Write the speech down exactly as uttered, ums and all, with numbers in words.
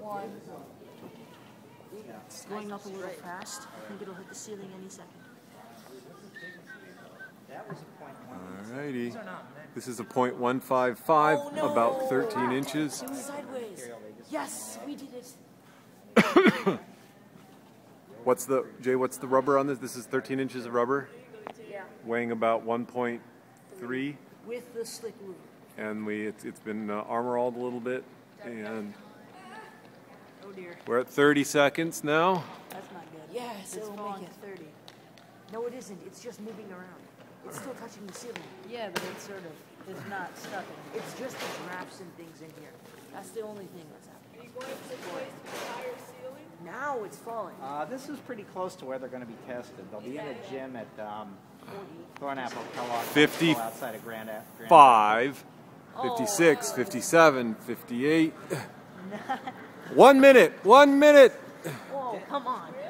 One. It's going up a little fast. I think it'll hit the ceiling any second. Alrighty. This is a point one five five, Oh, no. about thirteen inches. It was sideways. Yes, we did it. What's the, Jay, what's the rubber on this? This is thirteen inches of rubber, Yeah. weighing about one point three. With the slick roof. And we, it's, it's been uh, armor-alled a little bit. And Oh dear. we're at thirty seconds now. That's not good. Yes, It's it'll falling make it. thirty. No, it isn't. It's just moving around. It's still touching the ceiling. Yeah, but it's sort of, it's not stuck in It's just the drafts and things in here. That's the only thing that's happening. Are you going to place the entire ceiling? Now it's falling. Uh, this is pretty close to where they're going to be tested. They'll be in a gym at um, Thornapple Kellogg Fifty outside of Grand Grand Five, fifty-six, fifty-seven, fifty-eight. One minute, one minute. Whoa, come on.